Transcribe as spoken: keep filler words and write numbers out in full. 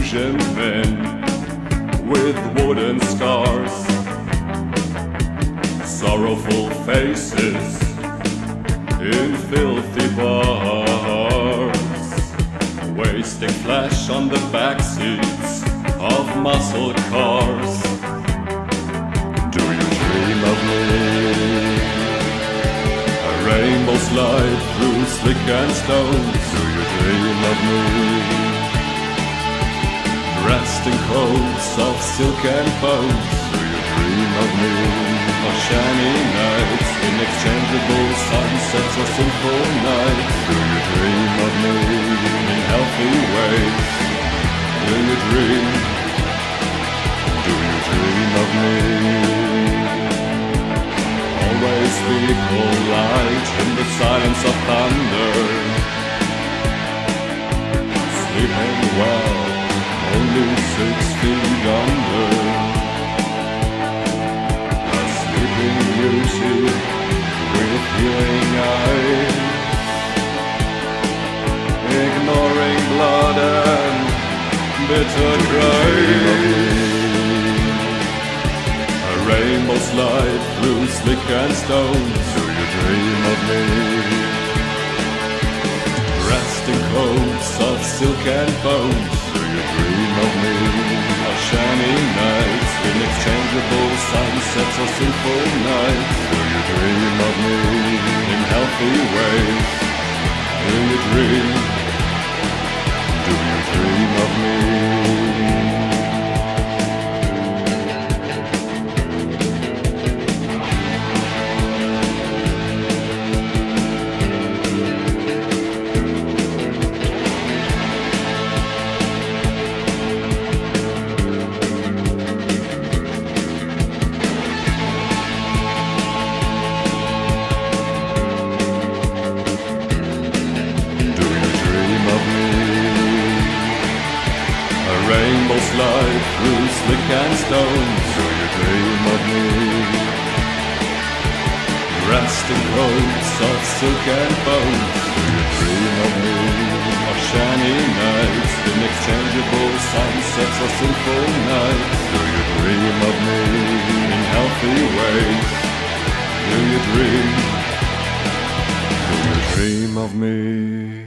Persian men with wooden scars, sorrowful faces in filthy bars, wasting flesh on the back seats of muscle cars. Do you dream of me? A rainbow slide through slick and stones. Do you dream of me? Dressed in coats of silk and bones. Do you dream of me? Of shiny nights, inexchangeable sunsets or sinful nights. Do you dream of me in healthy ways? Do you dream? Do you dream of me? Always be polite in the silence of thunder, sleeping well, only six feet under. A sleeping beauty with healing eyes, ignoring blood and bitter cries. A rainbow slide through slick and stones. Do you dream of me? Dressed in coats of silk and bones. Do you dream of me? Of shiny nights, inexchangeable sunsets or sinful nights. Do you dream of me in healthy ways? Do you dream? Do you dream of me? Rainbow slide through slick and stones. Do you dream of me? Dressed in coats of silk and bones. Do you dream of me? Of shiny nights, inexchangeable sunsets or sinful nights. Do you dream of me in healthy ways? Do you dream? Do you dream of me?